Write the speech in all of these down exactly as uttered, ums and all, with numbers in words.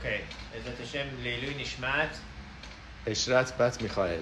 אוקיי, עזרת השם לעילוי נשמת אשרת בת מיכאל.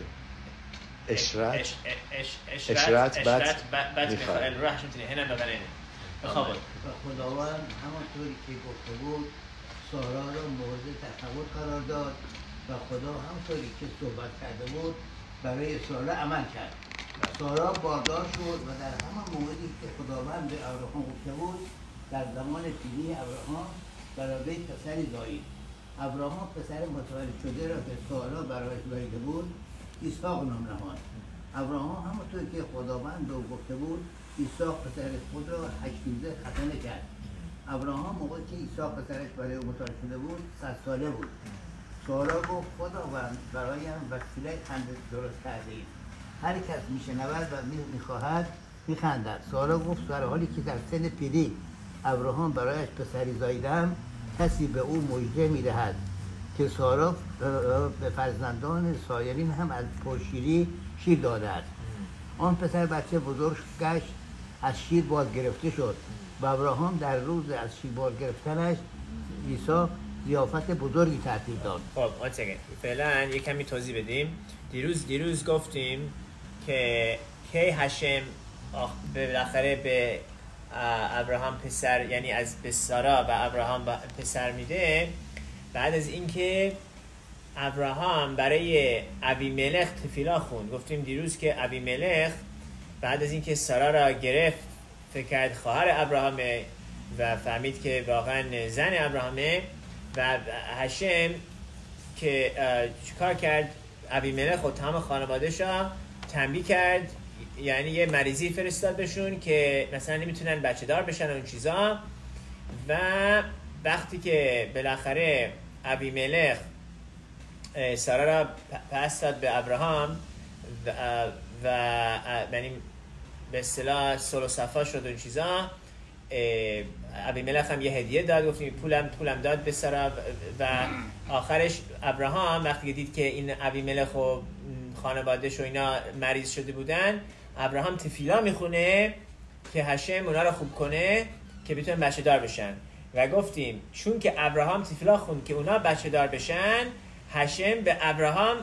אשרת אשרת בת מיכאל روح عشان تنهينا ببنانه بخبر خداوند همانطوری که گفته بود سارا را مورد تصور قرار داد و خدا همانطوری که صحبت کرده بود برای سارا عمل کرد. سارا باردار شد و در همان موقعی که خداوند به ابراهام گفته بود در زمان پیری ابراهام برای پسری زایید. ابراهام پسر متولد شده را که سارا برایش زاییده بود اسحاق نام نهاد. ابراهام همونطور که خداوند به او گفته بود اسحاق پسر خود را هشت روزه ختنه کرد. ابراهام موقعی که اسحاق پسرش برای او متولد شده بود صد ساله بود. سارا گفت خداوند برایم وسیله خنده درست کرده اید. هر کس میشنود و میخواهد میخندد. سارا گفت در حالی که در سن پیری ابراهام برایش پسری زاییدم کسی به او مژده میدهد که سارا به فرزندان سایرین هم از پرشیری شیر داده است. آن پسر بچه بزرگ گشت از شیر باز گرفته شد و ابراهام در روز از شیر باز گرفتنش عیسی ضیافت بزرگی ترتیب داد. خب آن سگه فعلا یک کمی توضیح بدیم. دیروز دیروز گفتیم که کی هشم بالاخره به ابراهام پسر یعنی از به سارا و ابراهام پسر میده بعد از اینکه ابراهام برای ابیملخ تفیلا خوند. گفتیم دیروز که ابیملخ بعد از اینکه سارا را گرفت فکر کرد خواهر ابراهامه و فهمید که واقعا زن ابراهامه و هشم که چیکار کرد ابیملخ و تمام خانواده‌اش را تنبیه کرد، یعنی یه مریضی فرستاد بهشون که مثلا نمیتونن بچه دار بشن و اون چیزا. و وقتی که بالاخره ابیملخ سارا را پس داد به ابراهام و, و یعنی به اصطلاح صلح و صفا شد و اون چیزا، ابیملخ هم یه هدیه داد، گفتیم پولم پولم داد به سارا و آخرش ابراهام وقتی که دید که این ابیملخ و خانواده‌اش و اینا مریض شده بودن، ابراهام تفیلا میخونه که هشم اونا رو خوب کنه که بتونن بچه دار بشن. و گفتیم چون که ابراهام تفیلا خوند که اونا بچه دار بشن، هشم به ابراهام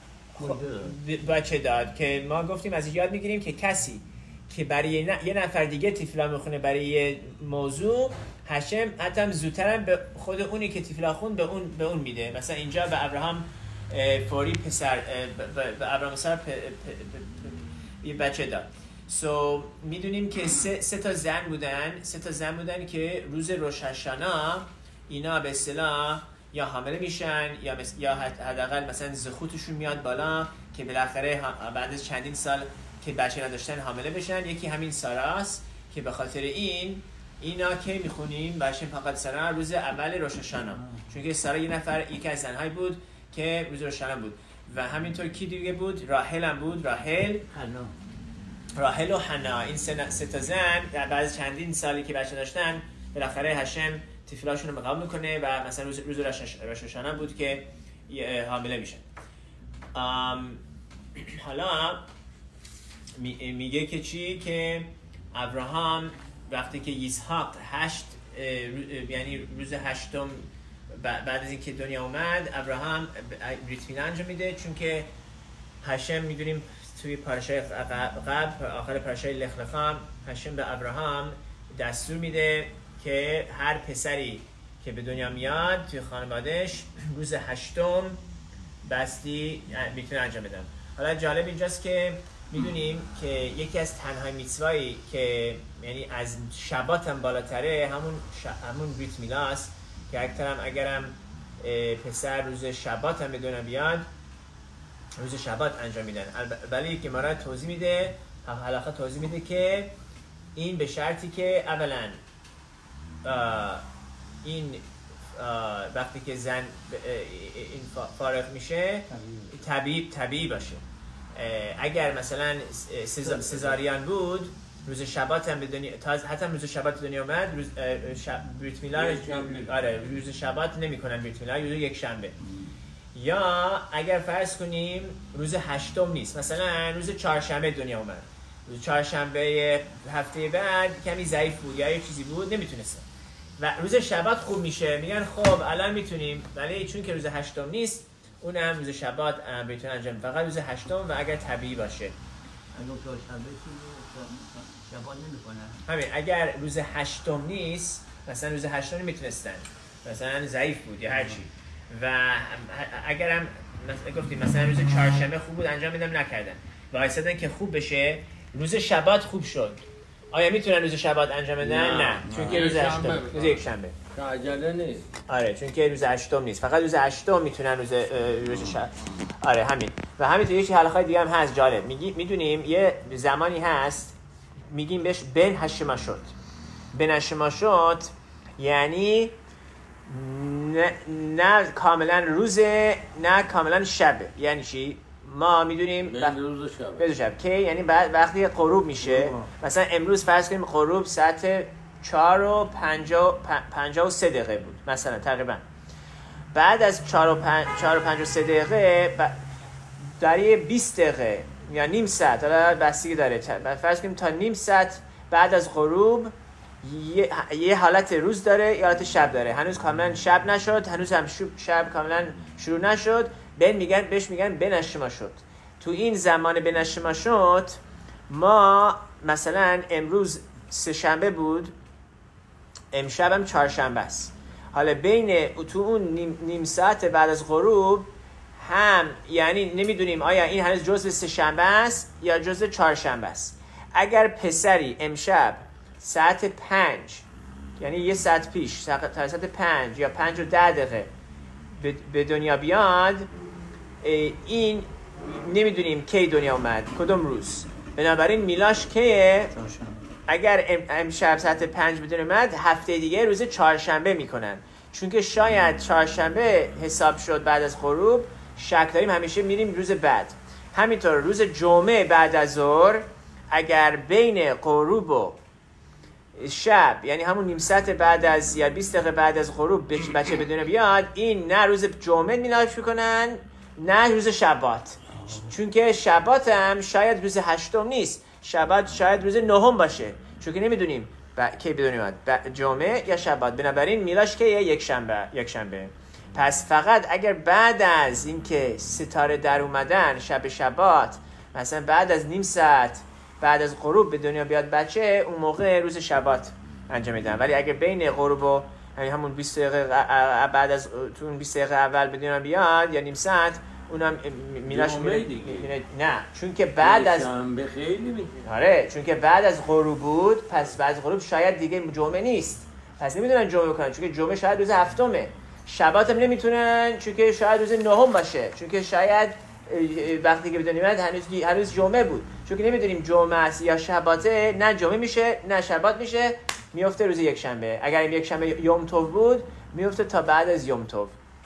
بچه داد. که ما گفتیم از یاد میگیریم که کسی که برای یه نفر دیگه تفیلا میخونه برای یه موضوع، هشم حتی زودتر به خود اونی که تفیلا خوند به اون به اون میده. مثلا اینجا به ابراهام فوری پسر به ابراهام سر یه بچه داد. سو so, میدونیم که سه, سه تا زن بودن سه تا زن بودن که روز روش هاشانا اینا به اصطلاح یا حامله میشن یا مس... یا حداقل مثلا زخوتشون میاد بالا که بالاخره بعد از چندین سال که بچه نداشتن حامله بشن. یکی همین ساراست که به خاطر این اینا که میخونیم بچه فقط سارا روز اول روش هاشانا، چون که سارا یه نفر یکی از زنهای بود که روز روش هاشانا بود. و همینطور کی دیگه بود؟ راحل هم بود، راحل حنا راحل و حنا. این سه, سه تا زن بعد از چندین سالی که بچه داشتن بالاخره هشم تفیلاشون رو قبول میکنه و مثلا روز روز روش هاشانا بود که حامله میشن. حالا می، میگه که چی؟ که ابراهام وقتی که اسحاق هشت یعنی روز هشتم بعد از اینکه دنیا اومد، ابراهام بریت میلا انجام میده، چون که هشم میدونیم توی پارشای قبل آخر پارشای لخ لخا هشم به ابراهام دستور میده که هر پسری که به دنیا میاد توی خانوادهش روز هشتم بستی میتونه انجام بدن. حالا جالب اینجاست که میدونیم که یکی از تنهای میتوایی که یعنی از شبات هم بالاتره همون ش... همون بریت میلاست که اکثرم اگرم پسر روز شبات هم به دنیا بیاد روز شبات انجام میدن. ولی که مرا توضیح میده حلقه توضیح میده که این به شرطی که اولا این وقتی که زن این فارغ میشه طبیعی طبیعی باشه. اگر مثلا سزاریان بود روز شبات هم به دنیا تاز حتی روز شبات دنیا اومد روز شب... بریت میلا آره روز شبات نمیکنن بریت میلا، روز یک شنبه. یا اگر فرض کنیم روز هشتم نیست، مثلا روز چهارشنبه دنیا اومد، روز چهارشنبه هفته بعد کمی ضعیف بود یا یه چیزی بود نمیتونستن، و روز شبات خوب میشه. میگن خب الان میتونیم، ولی چون که روز هشتم نیست اونم روز شبات بتونه انجام، فقط روز هشتم و اگر طبیعی باشه. اگه چهارشنبه شبات نمیکنن. همین اگر روز هشتم نیست، مثلا روز هشتم نمیتونستن، مثلا ضعیف بود یا هر چی، و اگرم گفتیم مثلا روز چهارشنبه خوب بود انجام میدم نکردن، وایسادن که خوب بشه، روز شبات خوب شد. آیا میتونن روز شبات انجام بدن؟ نه, نه. چون که روز هشتم، روز یک شنبه عجله نیست. آره چون که روز هشتم نیست، فقط روز هشتم میتونن روز روز شب. آره همین. و همینطور یه حلقه‌های دیگه هم هست جالب. میگی میدونیم یه زمانی هست میگیم بهش بن هشماشوت. بن هشماشوت یعنی نه, نه کاملا روزه نه کاملا شبه. یعنی چی؟ ما میدونیم بین روز و شب. بین شب که یعنی بعد وقتی غروب میشه، مثلا امروز فرض کنیم غروب ساعت چهار و پنجاه و سه دقیقه بود مثلا تقریبا. بعد از چهار و پنجاه و سه دقیقه در یه بیست دقیقه یا نیم ساعت، حالا بستگی داره، فرض کنیم تا نیم ساعت بعد از غروب یه, یه حالت روز داره یا حالت شب داره. هنوز کاملا شب نشد، هنوز هم شب کاملا شروع نشد. بن میگن بهش میگن بن هشماشوت. تو این زمان بن هشماشوت ما مثلا امروز سه شنبه بود، امشب هم چهارشنبه است. حالا بین تو اون نیم, نیم ساعت بعد از غروب هم یعنی نمیدونیم آیا این هنوز جزء سه شنبه است یا جزء چهارشنبه است. اگر پسری امشب ساعت پنج یعنی یه ساعت پیش تا ساعت پنج یا پنج و ده دقیقه به دنیا بیاد، این نمیدونیم کی دنیا اومد کدوم روز، بنابراین میلاش کیه؟ اگر امشب ساعت پنج به دنیا اومد هفته دیگه روز چهارشنبه میکنن، چون که شاید چهارشنبه حساب شد بعد از غروب، شک داریم همیشه میریم روز بعد. همینطور روز جمعه بعد از ظهر اگر بین غروب و شب یعنی همون نیم ساعت بعد از یا بیست دقیقه بعد از غروب بچه به دنیا بیاد، این نه روز جمعه میلاش میکنن نه روز شبات، چون که شبات هم شاید روز هشتم نیست، شبات شاید روز نهم باشه، چون که نمیدونیم ب... کی به دنیا میاد، جمعه یا شبات. بنابراین میلاش که یک شنبه یک شنبه. پس فقط اگر بعد از اینکه ستاره در اومدن شب شبات، مثلا بعد از نیم ساعت بعد از غروب به دنیا بیاد بچه، اون موقع روز شبات انجام میدن. ولی اگر بین غروب و همون بیست دقیقه بعد از تو اون بیست دقیقه اول به دنیا بیاد یا نیم ساعت، اونم میلاش میره. نه چون که بعد از شنبه خیلی میگه. آره چون که بعد از غروب بود، پس بعد از غروب شاید دیگه جمعه نیست، پس نمیدونن جمعه کنن، چون که جمعه شاید روز هفتمه. شبات هم نمیتونن چون که شاید روز نهم باشه، چون که شاید وقتی که به دنیا میاد هنوز هنوز جمعه بود، چون که نمیدونیم جمعه است یا شباته، نه جمعه میشه نه شبات میشه، میفته روز یک شنبه. اگر این یک شنبه یوم توف بود میفته تا بعد از یوم توف.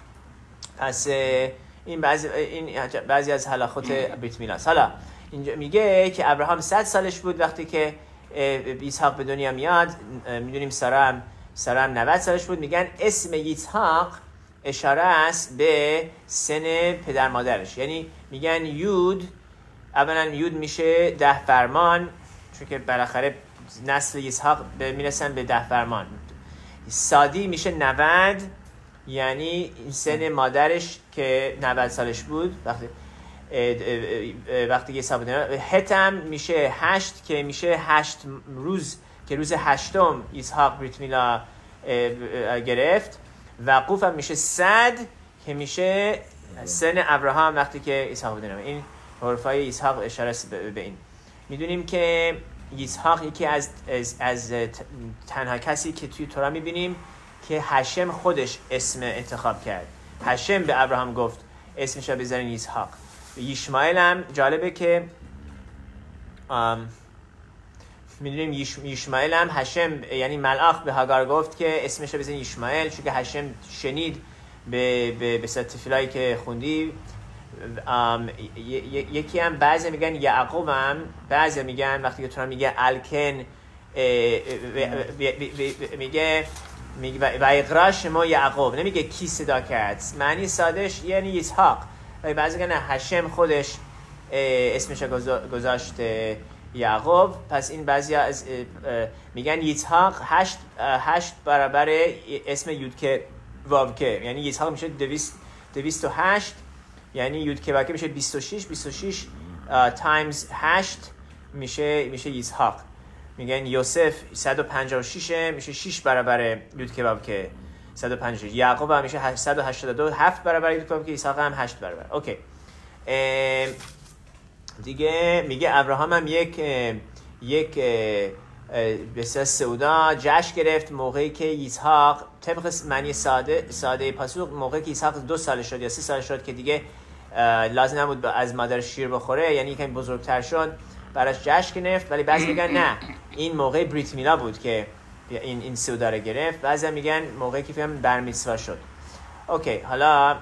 پس این بعضی این بعضی از حلقات بریت میلاست. حالا اینجا میگه که ابراهام صد سالش بود وقتی که اسحاق به دنیا میاد. میدونیم سارا هم سارا هم نود سالش بود. میگن اسم اسحاق اشاره است به سن پدر مادرش، یعنی میگن یود، اولا یود میشه ده فرمان، چون که بالاخره نسل اسحاق میرسن به ده فرمان. سادی میشه نود، یعنی سن مادرش که نود سالش بود وقتی وقتی که اسحاق بود. هتم میشه هشت که میشه هشت روز که روز هشتم اسحاق بریت میلا گرفت. و قوف هم میشه صد که میشه سن ابراهام وقتی که اسحاق بود. این حرفای اسحاق اشاره است به این. میدونیم که اسحاق یکی از از, از تنها کسی که توی تورا میبینیم که هشم خودش اسم انتخاب کرد. هشم به ابراهام گفت اسمش رو بذارین اسحاق. یشمعیل هم جالبه که میدونیم یشمعیل هم هشم یعنی ملاخ به هاگار گفت که اسمش رو بذارین یشمعیل، چون که هشم شنید به به به تفیلایی که خوندی. یکی هم بعضی میگن یعقوب، هم بعضی میگن وقتی که تورا میگه الکن میگه میگه و اقرا شما یعقوب، نمیگه کی صدا کرد، معنی سادهش یعنی اسحاق. و بعضی میگن هشم خودش اسمش گذاشت یعقوب. پس این بعضی از میگن ییسحاق هشت هشت برابر اسم یودکه واوکه، یعنی ییسحاق میشه دویست و هشت، یعنی یودکه واوکه میشه بیست و شش، بیست و شش تایمز هشت میشه میشه ییسحاق. میگن یوسف صد و پنجاه و شش میشه شش برابر یودکه واوکه صد و پنجاه و شش. یعقوب هم میشه صد و هشتاد و دو هفت برابر یودکه واوکه. ییسحاق هم هشت برابر. اوکی دیگه میگه ابراهام هم یک یک بسیار سودا جشن گرفت موقعی که ییسحاق طبق معنی ساده ساده پاسخ موقعی که ییسحاق دو سال شد یا سه سال شد که دیگه لازم نبود از مادر شیر بخوره، یعنی یکم بزرگتر شد براش جشن گرفت. ولی بعضی میگن نه این موقع بریت میلا بود که این این سودا رو گرفت. بعضی میگن موقعی که فهم بر میtzوا شد. اوکی حالا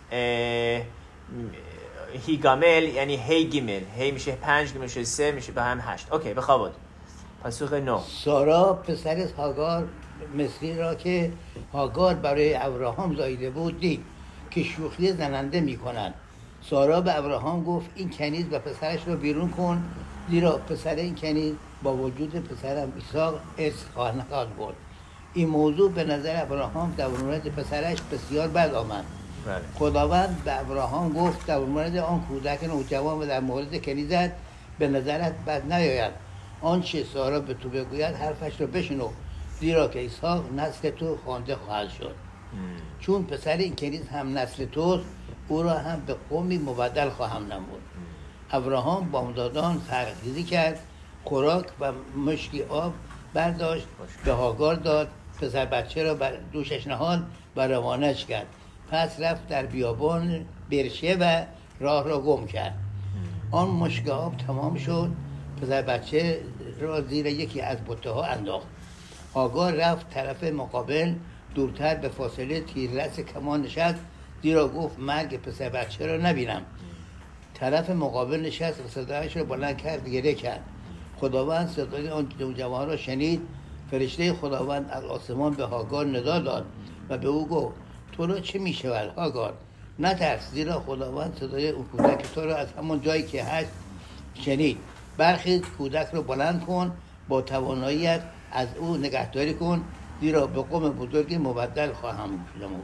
هیگامل یعنی هی گیمل، هی میشه پنج، گیمل میشه سه، میشه به هم هشت. اوکی بخوابد. پاسخ نو. سارا پسر هاگار مصری را که هاگار برای ابراهام زاییده بود دید که شوخی زننده میکنند. سارا به ابراهام گفت این کنیز و پسرش را بیرون کن، زیرا پسر این کنیز با وجود پسرم اسحاق اسم خواهد برد. این موضوع به نظر ابراهام در مورد پسرش بسیار بد آمد. خداوند به ابراهام گفت در مورد آن کودک نوجوان و در مورد کنیزت به نظرت بد نیاید. آنچه سارا به تو بگوید حرفش را بشنو، زیرا که اسحاق نسل تو خوانده خواهد شد. چون پسر این کنیز هم نسل توست، او را هم به قومی مبدل خواهم نمود. ابراهام بامدادان سرخیزی کرد، خوراک و مشکی آب برداشت به هاگار داد، پسر بچه را بر دوشش نهاد و روانش کرد. پس رفت در بیابان برشه و راه را گم کرد. آن مشک آب تمام شد، پسر بچه را زیر یکی از بته ها انداخت. هاگار رفت طرف مقابل، دورتر به فاصله تیررس کمان نشست، زیرا گفت مرگ پسر بچه را نبینم. طرف مقابل نشست و صدایش را بلند کرد، گریه کرد. خداوند صدای آن نوجوان را شنید. فرشته خداوند از آسمان به هاگار ندا داد و به او گفت تو را چه می شود هاگار؟ نترس، زیرا خداوند صدای اون کودک تو را از همان جایی که هست شنید. برخیز، کودک را بلند کن، با تواناییت از او نگهداری کن، زیرا به قوم بزرگی مبدل خواهم نمود.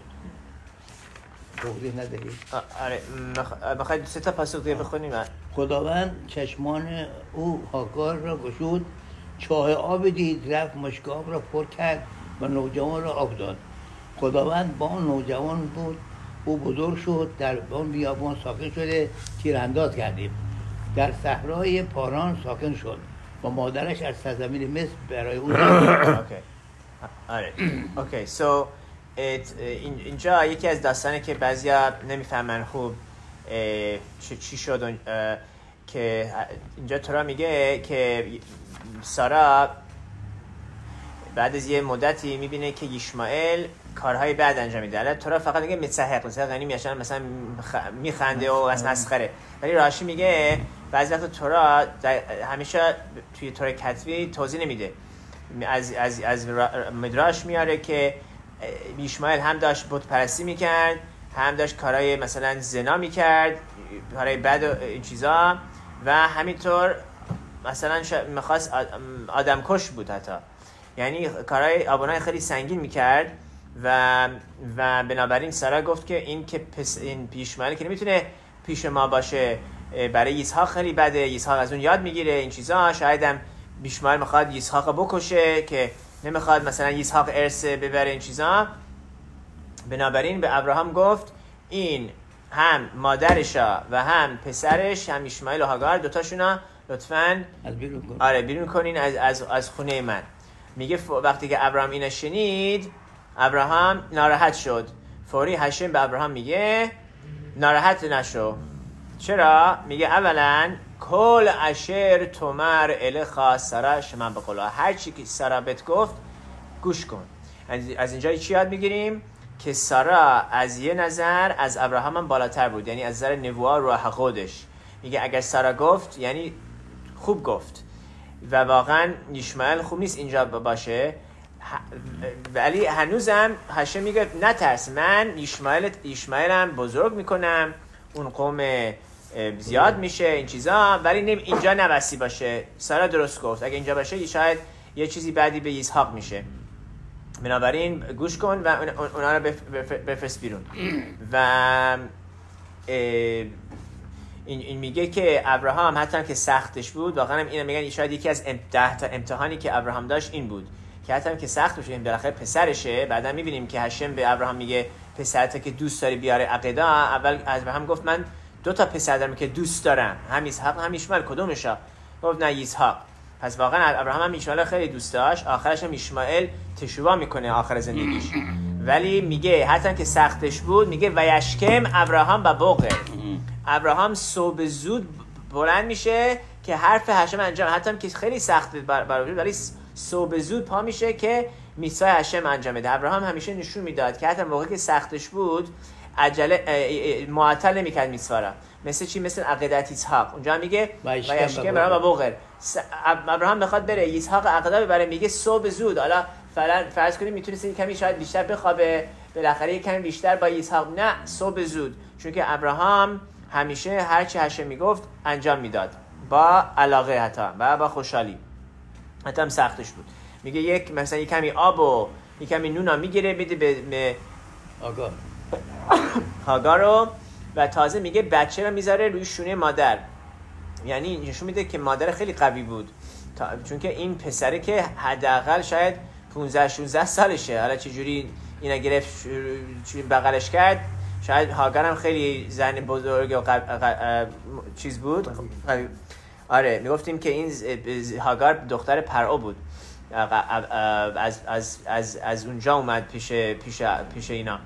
توضیح نداری؟ آره میخواید سه تا پاسخ دیگه بخونیم. خداوند چشمان او هاگار را گشود، چاه آب دید، رفت مشک آب را پر کرد و نوجوان را آب داد. خداوند با آن نوجوان بود، او بزرگ شد، در آن بیابان ساکن شده، تیرانداز گردید. در صحرای پاران ساکن شد و مادرش از سرزمین مصر برای او اوکی آره اوکی سو اینجا یکی از داستانه که بعضیا نمیفهمن خوب چی شد، که اینجا تورا میگه که سارا بعد از یه مدتی میبینه که یشمائیل کارهای بد انجام میده. الان تورا فقط میگه متسحق، مثلا یعنی میشن مثلا میخنده و از مسخره، ولی راشی میگه بعضی وقت تورا همیشه توی تورا کتبی توضیح نمیده. از از از مدراش میاره که یشمائیل هم داشت بت پرستی میکرد، هم داشت کارهای مثلا زنا میکرد، کارهای بد و این چیزا، و همینطور مثلا میخواست آدم کش بود حتی، یعنی کارهای آبونای خیلی سنگین میکرد. و و بنابراین سارا گفت که این که پس این یشمائیل که نمیتونه پیش ما باشه، برای اسحاق خیلی بده، اسحاق از اون یاد میگیره این چیزا، شاید هم یشمائیل میخواد اسحاق بکشه که نمیخواد مثلا اسحاق ارث ببره این چیزا. بنابراین به ابراهام گفت این هم مادرشا و هم پسرش، هم یشمائیل و هاگار، دوتاشونا لطفاً بیرون کن. آره بیرون کنین از از از خونه من. میگه وقتی که ابراهام اینو شنید، ابراهام ناراحت شد. فوری هشم به ابراهام میگه ناراحت نشو. چرا؟ میگه اولا کل اشر تومر الخا سارا شما بقولا، هر چی که سارا بهت گفت گوش کن. از اینجا چی یاد میگیریم؟ که سارا از یه نظر از ابراهام هم بالاتر بود، یعنی از نظر نبوت و حقودش. میگه اگر سارا گفت یعنی خوب گفت، و واقعا یشمائیل خوب نیست اینجا باشه، ولی هنوزم هشم میگه نترس، من یشمائیل یشمائیلم بزرگ میکنم، اون قوم زیاد میشه این چیزا، ولی نمی اینجا نبستی باشه. سارا درست گفت، اگه اینجا باشه شاید یه چیزی بعدی به اسحاق میشه. بنابراین گوش کن و اونا رو بفرست بیرون. و این, این میگه که ابراهام حتی که سختش بود، واقعا هم اینا میگن شاید یکی از ده تا امتحانی که ابراهام داشت این بود که حتی که سخت بشه، این بالاخره پسرشه. بعدا میبینیم که هشم به ابراهام میگه پسرت که دوست داری بیاره عقیده. اول ابراهام گفت من دو تا پسر دارم که دوست دارم، هم اسحاق هم اسماعیل، کدومشا؟ گفت نه اسحاق. پس واقعا ابراهام هم اسماعیل خیلی دوست داشت. آخرش هم اسماعیل تشویق میکنه آخر زندگیش. ولی میگه حتی که سختش بود، میگه و یشکم ابراهام با بوقه. ابراهام صبح زود بلند میشه که حرف هشم انجام، حتی که خیلی سخت برای ولی صبح زود پا میشه که میثوای هشم انجام بده. ابراهام همیشه نشون میداد که حتی موقعی که سختش بود عجله معطل نمیکرد میثوا را. مثل چی؟ مثل عقیدت اسحاق. اونجا میگه و یشکم ابراهام با بوقه. ابراهام بخواد بره اسحاق عقیده ببره، میگه صبح زود. حالا فرض کنیم میتونست کمی شاید بیشتر بخوابه، بالاخره کمی بیشتر با اسحاق. نه، صبح زود، چون که ابراهام همیشه هر چی هشم میگفت انجام میداد با علاقه حتی و با خوشحالی. حتی هم سختش بود. میگه یک مثلا یک کمی آب و یک کمی نونا میگیره بده به هاگار هاگار رو، و تازه میگه بچه رو میذاره روی شونه مادر. یعنی نشون میده که مادر خیلی قوی بود، چون که این پسره که حداقل شاید پانزده شانزده سالشه. حالا چجوری اینا گرفت بغلش کرد، شاید هاگار هم خیلی زن بزرگ و قب... قب... چیز بود. آره میگفتیم که این هاگار دختر پرعو بود. از از از از اونجا اومد پیش پیش پیش اینا.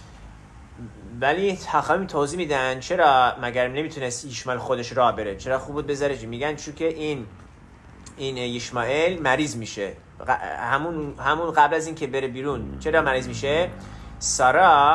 ولی حقیقی توضیح میدن چرا مگر نمیتونست اسماعیل خودش راه بره، چرا خوب بود بذاره. میگن چون که این این اسماعیل مریض میشه همون همون قبل از این که بره بیرون. چرا مریض میشه؟ سارا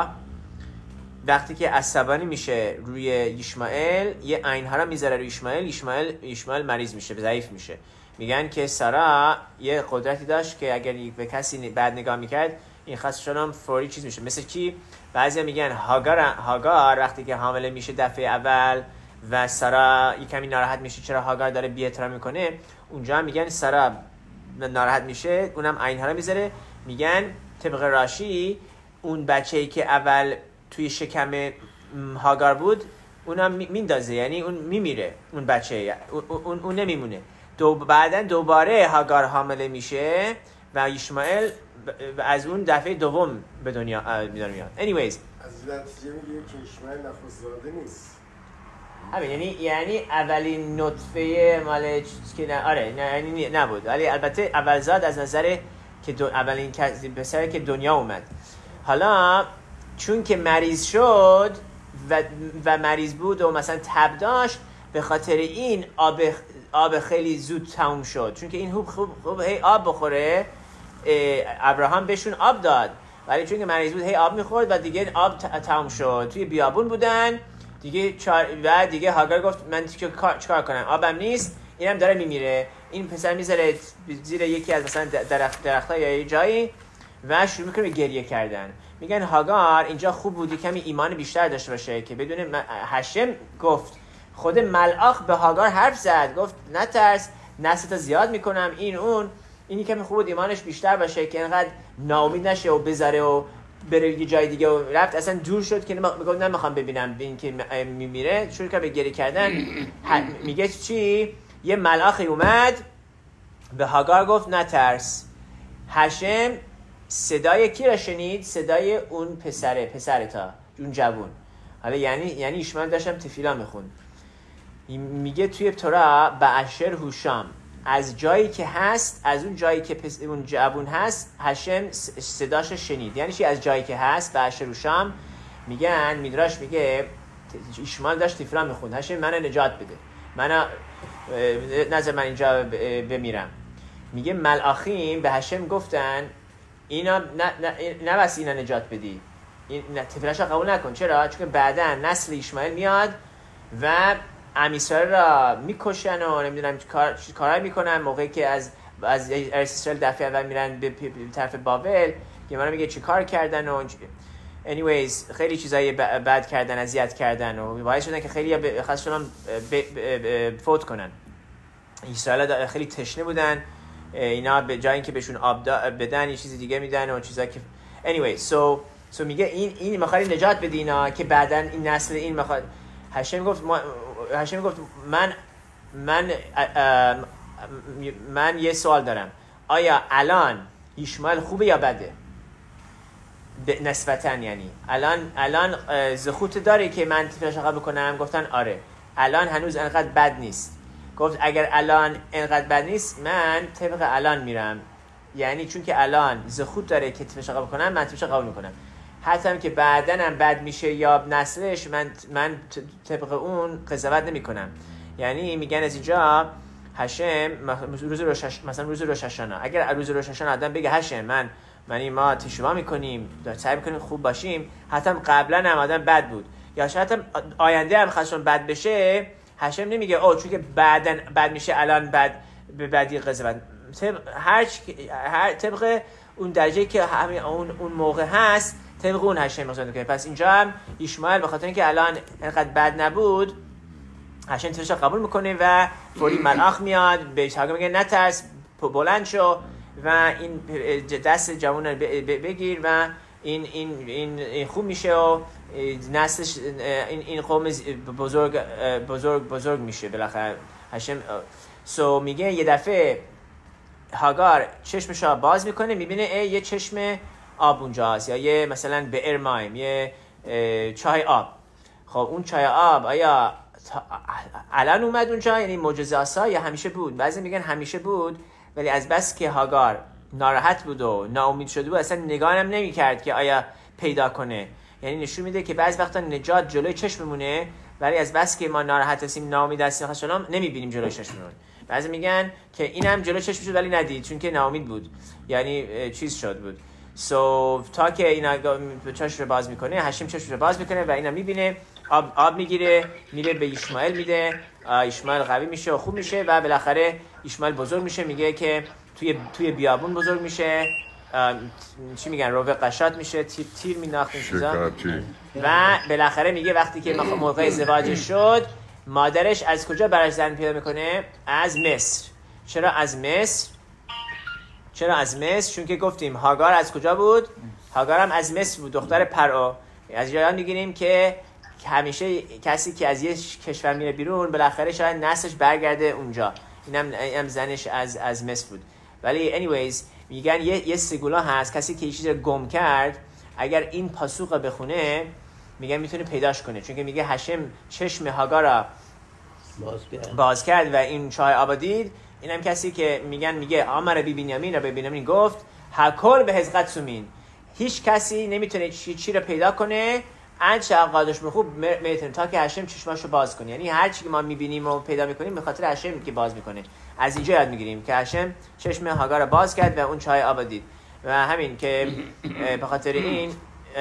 وقتی که عصبانی میشه روی اسماعیل یه عینها رو میذاره روی اسماعیل، اسماعیل اسماعیل مریض میشه، ضعیف میشه. میگن که سارا یه قدرتی داشت که اگر به کسی بد نگاه میکرد این خاصشون هم فوری چیز میشه. مثل کی؟ بعضیا میگن هاگار هاگار وقتی که حامله میشه دفعه اول و سارا یه کمی ناراحت میشه چرا هاگار داره بی‌احترامی میکنه، اونجا میگن سارا ناراحت میشه اونم عینها رو میذاره. میگن طبق راشی اون بچه‌ای که اول توی شکم هاگار بود اونم میندازه، یعنی اون میمیره، اون بچه اون, اون, اون نمیمونه. دو بعدن دوباره هاگار حامله میشه و اسماعیل از اون دفعه دوم به دنیا میاد. anyways از نتیجه میگه که اسماعیل نخست زاده نیست. همین یعنی یعنی اولین نطفه مال که نه آره نه یعنی نبود، ولی البته اول زاد از نظر که دو اولین پسری که دنیا اومد. حالا چون که مریض شد و, و مریض بود و مثلا تب داشت، به خاطر این آب آب خیلی زود تموم شد. چون که این خوب خوب خوب هی آب بخوره، ابراهام بهشون آب داد، ولی چون که مریض بود هی آب میخورد و دیگه آب تموم شد. توی بیابون بودن دیگه چار... و دیگه هاگار گفت من چیکار کنم، آبم نیست، اینم داره میمیره. این پسر میذاره زیر یکی از مثلا درخت درخت‌ها یا یه جایی و شروع میکنه به گریه کردن. میگن هاگار اینجا خوب بودی کمی ایمان بیشتر داشته باشه که بدون هشم گفت. خود ملاخ به هاگار حرف زد، گفت نترس، نسلت زیاد میکنم این اون. اینی کمی خوب بود ایمانش بیشتر باشه که اینقدر ناامید نشه و بذاره و بره یه جای دیگه و رفت. اصلا دور شد که میگفت نمیخوام ببینم این که میمیره. شروع کرد به گریه کردن. میگه چی؟ یه ملاخی اومد به هاگار گفت نترس. هشم صدای کی را شنید؟ صدای اون پسره، پسرتا، اون جوون. حالا یعنی یعنی اسماعیل داشتم تفیلا میخوند. میگه توی تورا باشر هوشام، از جایی که هست، از اون جایی که پس اون جوون هست هشم صداش شنید. یعنی چی از جایی که هست باشر هوشام؟ میگن میدراش میگه اسماعیل داشت تفیلا میخوند، هشم منو نجات بده، منو نذار من اینجا بمیرم. میگه ملاخیم به هشم گفتن اینا نه نه بس اینا نجات بدی، این تفیلش قبول نکن. چرا؟ چون بعدا نسل اسماعیل میاد و اسرائیل را میکشن و نمیدونم کار کارای میکنن. موقعی که از از اسرائیل دفعه اول میرن به طرف بابل، که من میگه چی کار کردن و anyways خیلی چیزای بد کردن، اذیت کردن و باعث شدن که خیلی خاص شدن فوت کنن. اسرائیل خیلی تشنه بودن، اینا به جای اینکه بهشون آب بدن یه چیز دیگه میدن و چیزا که anyway so so میگه این این میخواد نجات بده اینا که بعدن این نسل این میخواد. هاشم گفت هاشم گفت من من من یه سوال دارم، آیا الان ایشمائیل خوبه یا بده؟ نسبتاً یعنی الان الان زخوت داره که من تفشقه بکنم؟ گفتن آره. الان هنوز انقدر بد نیست. گفت اگر الان انقدر بد نیست من طبق الان میرم، یعنی چون که الان زخوت داره که تفشقه بکنم من تفشقه قبول میکنم، حتی هم که بعدن هم بد میشه یا نسلش من من طبق اون قضاوت نمی کنم. یعنی میگن از اینجا هاشم روز روش مثلا روز روش هاشانا، اگر روز روش هاشانا آدم بگه هاشم من منی ما تشوا میکنیم سعی میکنیم خوب باشیم، حتی قبلا هم آدم بد بود یا شاید هم آینده هم خواستون بد بشه، هاشم نمیگه او چون که بعدن بد میشه الان بد به بدی قضاوت. هر هر طبق اون درجه که همین اون اون موقع هست طبق اون هاشم مثلا میکنه. پس اینجا هم ایشمائیل به خاطر اینکه الان انقدر بد نبود هاشم ترش قبول میکنه و فوری ملاخ میاد بهش هاگا میگه نترس بلند شو و این دست جوان بگیر و این این این, این خوب میشه و نسلش این این قوم بزرگ بزرگ بزرگ میشه بالاخره. هاشم سو میگه یه دفعه هاگار چشمش رو باز میکنه میبینه یه چشم آب اونجاست یا یه مثلا بئر مایم یه چای آب. خب اون چای آب آیا الان اومد اونجا یعنی معجزه آسا یا همیشه بود؟ بعضی میگن همیشه بود ولی از بس که هاگار ناراحت بود و ناامید شده بود اصلا نگاه هم نمی‌کرد که آیا پیدا کنه. یعنی نشون میده که بعضی وقتا نجات جلوی چشممونه ولی از بس که ما ناراحت هستیم ناامید هستیم خشم نمیبینیم جلوی چشممون. بعضی میگن که اینم جلوی چشمش شد ولی ندید چون که ناامید بود یعنی چیز شد بود. سو so, تا که اینا چشمش رو باز میکنه هاشم چشمش رو باز میکنه و اینا میبینه آب آب میگیره میره به ایشمائیل میده، ایشمائیل قوی میشه و خوب میشه و بالاخره ایشمائیل بزرگ میشه. میگه که توی توی بیابون بزرگ میشه، چی میگن روبه قشات میشه، تیر تیر مینداخت این چیزا و بالاخره میگه وقتی که موقع ازدواج شد مادرش از کجا براش زن پیدا میکنه؟ از مصر. چرا از مصر؟ چرا از مصر؟ چون که گفتیم هاگار از کجا بود؟ هاگار هم از مصر بود، دختر پرعو. از یاد میگیریم که همیشه کسی که از یه کشور میره بیرون بالاخره شاید نسلش برگرده اونجا. اینم اینم زنش از از مصر بود. ولی anyways میگن یه یه سیگولا هست کسی که یه چیز رو گم کرد اگر این پاسوق بخونه میگن میتونه پیداش کنه، چون که میگه هاشم چشم هاگار را باز کرد. باز کرد و این چای آبادید. اینم کسی که میگن میگه آمر بی بنیامین را به بنیامین گفت هکل به حزقت سومین، هیچ کسی نمیتونه چی چی رو پیدا کنه انچه قادش خوب میتونه تا که هاشم چشماشو باز کنه. یعنی هر چی که ما میبینیم و پیدا میکنیم به خاطر هاشم که باز میکنه. از اینجا یاد میگیریم که هاشم چشم هاگار رو باز کرد و اون چای آب دید و همین که به خاطر این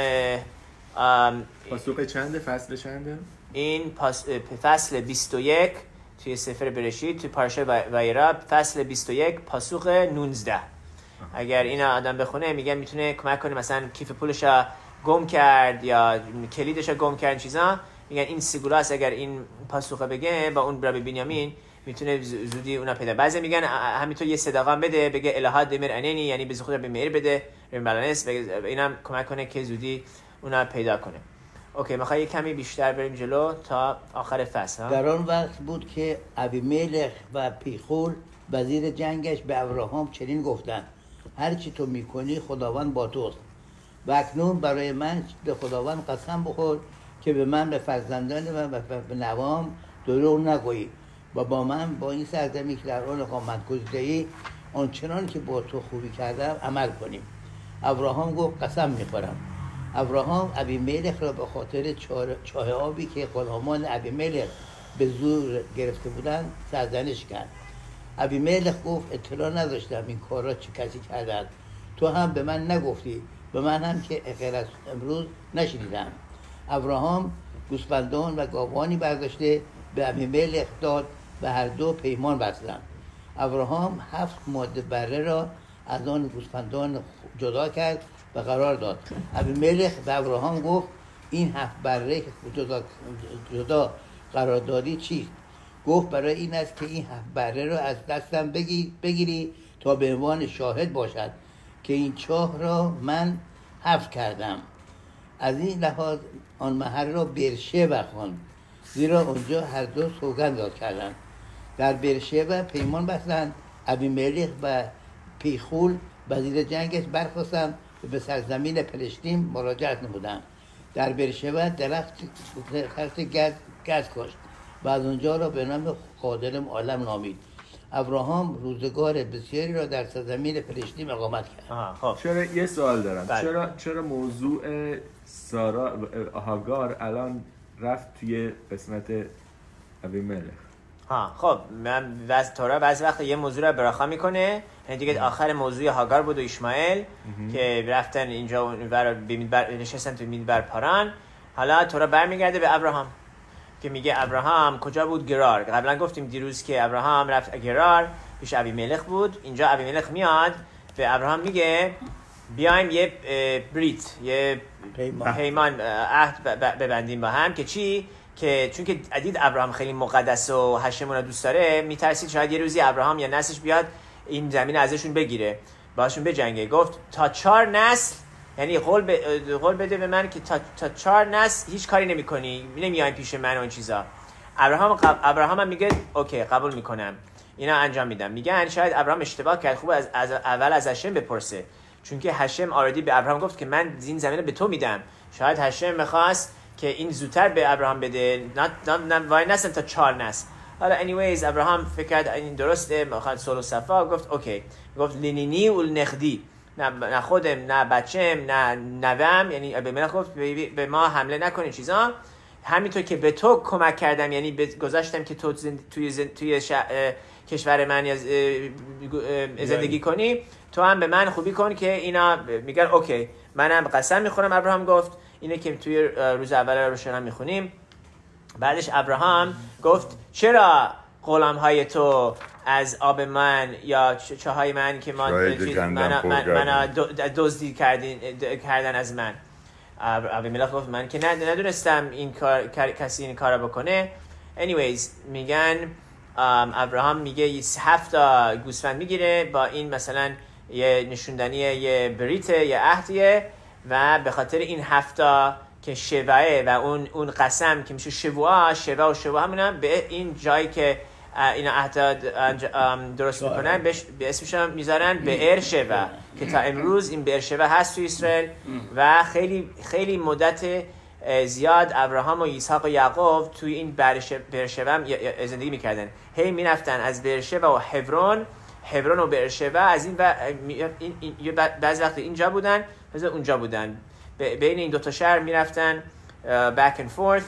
پاسوق چنده؟ فصل چنده؟ این پاس فصل بیست و یک توی سفر برشید توی پارشه وایرا فصل بیست و یک پاسوق نوزده. اگر این آدم بخونه میگن میتونه کمک کنه مثلا کیف پولش گم کرد یا کلیدش گم کرد چیزا. میگن این سیگولاس اگر این پاسوق بگه با اون برای بنیامین میتونه زودی اونا پیدا. بعضی میگن همینطور یه صدقه بده بگه الهات دمر اننی یعنی به خود به مهر بده به بالانس اینم کمک کنه که زودی اونا پیدا کنه. اوکی میخوای کمی بیشتر بریم جلو تا آخر فصل ها؟ در آن وقت بود که ابیملخ و پیخول وزیر جنگش به ابراهام چنین گفتند هر چی تو میکنی خداوند با توست و اکنون برای من به خداوند قسم بخور که به من به فرزندان و به نوام دروغ نگویی و با من با این سرزمین که در آن اقامت گزیده‌ای آنچنان که با تو خوبی کردم عمل کنیم. ابراهام گفت قسم میخورم. ابراهام ابیملخ را به خاطر چاه آبی که غلامان ابیملخ به زور گرفته بودند سرزنش کرد. ابیملخ گفت اطلاع نداشتم این کارا چه کسی کردند، تو هم به من نگفتی، به من هم که غیر از امروز نشنیدم. ابراهام گوسفندان و گاوانی برداشته به ابیملخ داد و هر دو پیمان بستند. ابراهام هفت ماده بره را از آن گوسفندان جدا کرد و قرار داد. ابیملک به ابراهام گفت این هفت بره که جدا, جدا قرار دادی چیست؟ گفت برای این است که این هفت بره رو از دستم بگی بگیری تا به عنوان شاهد باشد که این چاه را من حفظ کردم. از این لحاظ آن محل را برشبه خواند، زیرا اونجا هر دو سوگند داد کردند. در برشبه پیمان بستند. ابیملک و پیخول وزیر جنگش برخاستند و به سرزمین فلسطین مراجعت نمودند. در برشبه درخت درخت گز گز کاشت و از اونجا را به نام قادر عالم نامید. ابراهام روزگار بسیاری را در سرزمین فلسطین اقامت کرد. آها خب چرا یه سوال دارم بله. چرا چرا موضوع سارا هاگار الان رفت توی قسمت ابیملک؟ ها خب من وز تورا بعضی وقت یه موضوع رو براخا میکنه، یعنی دیگه آخر موضوع هاگار بود و اسماعیل که رفتن اینجا و نشستن تو میدبر پاران. حالا تورا برمیگرده به ابراهام که میگه ابراهام کجا بود؟ گرار. قبلا گفتیم دیروز که ابراهام رفت گرار، پیش ابیملک بود. اینجا ابیملک میاد به ابراهام میگه بیایم یه بریت، یه پیمان عهد ببندیم با هم که چی؟ که چون که دید ابراهام خیلی مقدس و هشم رو دوست داره، میترسید شاید یه روزی ابراهام یا نسلش بیاد این زمین ازشون بگیره، باشون بجنگه. گفت تا چهار نسل، یعنی قول, ب... قول بده به من که تا, تا چهار نسل هیچ کاری نمی کنی، نمیاین پیش من و این چیزا. ابراهام قب... ابراهام هم میگه اوکی قبول میکنم، اینا انجام میدم. میگن شاید ابراهام اشتباه کرد، خوب از, از اول از هشم بپرسه، چون که هشم آردی به ابراهام گفت که من این زمین رو به تو میدم. شاید هشم میخواست که این زودتر به ابراهام بده، نه نه وای نسل تا چهار نسل. حالا anyways ابراهام فکر کرد این درسته، میخواد صلح و صفا. گفت اوکی، گفت لینینی و نخدی، نه نه خودم نه بچم نه نوام، یعنی به من گفت به ما حمله نکنین چیزا، همینطور که به تو کمک کردم، یعنی گذاشتم که تو زند... توی زند... توی ش... کشور من یا زندگی کنی، تو هم به من خوبی کن که اینا. میگن اوکی منم قسم میخورم. ابراهام گفت اینه که توی روز اول رو شما میخونیم. بعدش ابراهام گفت چرا غلام‌های تو از آب من یا چاهای من که ما من من دزدی کردین کردن از من؟ ابیملک گفت من که ندونستم این کار کسی این کارو بکنه. anyways میگن ابراهام میگه هفت تا گوسفند میگیره با این مثلا یه نشوندنی یه بریته یه عهدیه و به خاطر این هفتا که شوعه و اون اون قسم که میشه شوعه شوعه و شوعه همونم به این جایی که اینا عهد درست میکنن به اسمش میذارن بئر شوعه که تا امروز این بئر شوعه هست تو اسرائیل و خیلی خیلی مدت زیاد ابراهام و اسحاق و یعقوب توی این بئر شوعه زندگی میکردن. هی میرفتن از بئر شوعه و هبرون هبرون و بئر شوعه از این و این بعضی وقت اینجا بودن بعضی اونجا بودن، بین این دو تا شهر میرفتن back and forth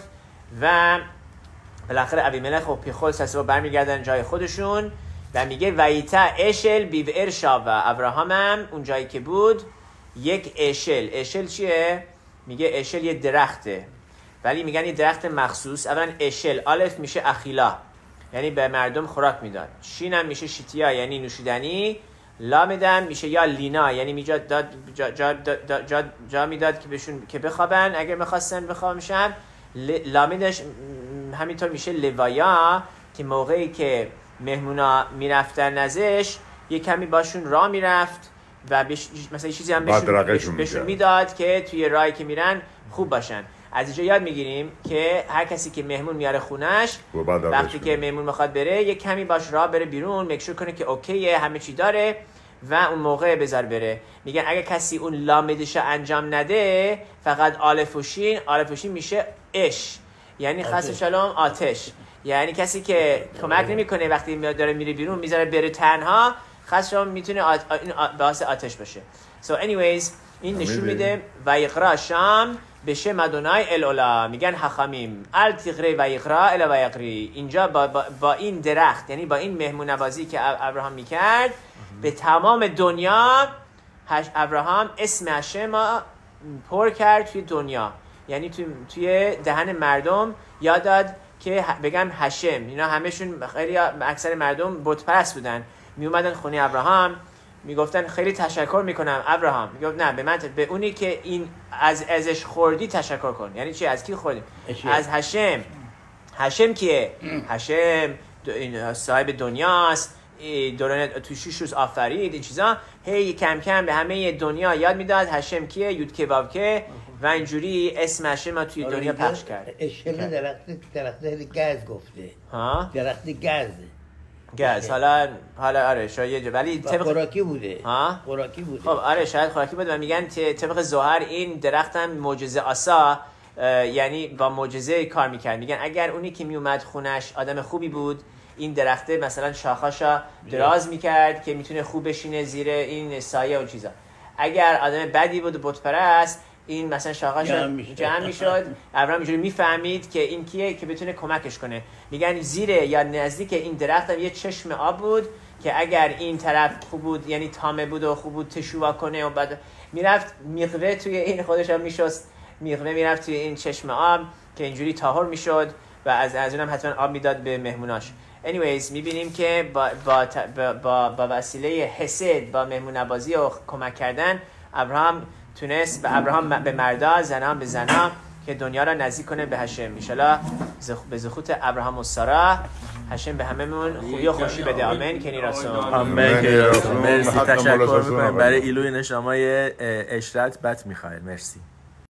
و بالاخره ابیملک و پیخول سسرا برمیگردن جای خودشون و میگه ویتا اشل بیبئر شاوه. ابراهام هم اون جایی که بود یک اشل. اشل چیه؟ میگه اشل یه درخته، ولی میگن یه درخت مخصوص. اولا اشل الف میشه اخیلا، یعنی به مردم خوراک میداد. شین هم میشه شیتیا یعنی نوشیدنی. لامدم میشه یا لینا یعنی میجاد داد جا, جا, جا, جا, جا میداد که بهشون که بخوابن اگر میخواستن بخوابشن. لامدش همینطور میشه لوایا که موقعی که مهمونا میرفتن نزش یه کمی باشون راه میرفت و بش... مثلا چیزی هم بهشون, بهشون, بهشون میداد که توی راهی که میرن خوب باشن. از اینجا یاد میگیریم که هر کسی که مهمون میاره خونش وقتی که مهمون میخواد بره یه کمی باش راه بره بیرون، مکشور کنه که اوکیه همه چی داره و اون موقع بذار بره. میگن اگه کسی اون لامدش انجام نده فقط الف و شین، الف و شین میشه اش یعنی خاص شلوم آتش، یعنی کسی که کمک نمیکنه وقتی داره میره بیرون میذاره بره تنها، خاص شلوم میتونه آت... این باعث آتش بشه. so anyways این نشون میده و یقرا شام بشه مدونای الاولا. میگن حخامیم التقری و یقرا الا و یقری. اینجا با, با, با این درخت یعنی با این مهمون نوازی که ابراهام میکرد به تمام دنیا ابراهام اسم هشم پر کرد توی دنیا، یعنی توی, توی دهن مردم یاد داد که بگم هشم. اینا همشون خیلی اکثر مردم بت پرست بودن، می اومدن خونه ابراهام میگفتن خیلی تشکر میکنم ابراهام. میگفت نه، به من به اونی که این از ازش خوردی تشکر کن. یعنی چی؟ از کی خوردیم؟ از هشم. هشم کیه؟ هشم صاحب دنیاست، دوران تو شش روز آفرید این چیزا. هی کم کم به همه دنیا یاد میداد هشم کیه، یود که واو که، و اینجوری اسم هشم رو توی دنیا پخش کرد. اشل درخت درخت گز گفته. ها؟ درخت گز. گز. حالا حالا آره شاید، ولی طبق خوراکی بوده. ها؟ خوراکی بوده. خب آره شاید خوراکی بوده. و میگن طبق زهر این درخت هم معجزه آسا، یعنی با معجزه کار میکرد. میگن اگر اونی که میومد خونش آدم خوبی بود، این درخته مثلا شاخاشا دراز میکرد که میتونه خوب بشینه زیر این سایه و چیزا. اگر آدم بدی بود بت پرست، این مثلا شاخاش جمع میشد. ابراهام اینجوری میفهمید که این کیه که بتونه کمکش کنه. میگن زیر یا نزدیک این درخت هم یه چشم آب بود که اگر این طرف خوب بود، یعنی تامه بود و خوب بود تشوا کنه، و بعد میرفت میغوه توی این خودش هم میشست، میغوه میرفت توی این چشم آب که اینجوری طاهر میشد و از از اونم حتما آب میداد به مهموناش. anyways میبینیم که با با با, با وسیله حسد، با مهمون نوازی و کمک کردن، ابراهام تونست به ابراهام به مردا، زنان به زنا، که دنیا را نزدیک کنه به هشم. ان شاءالله به زخوت ابراهام و سارا هشم به هممون خوبی و خوشی بده. آمین کنی رسول. آمین کنی رسول. مرسی، تشکر میکنم برای ایلوی نشنامای اشرت بط میخواهید. مرسی.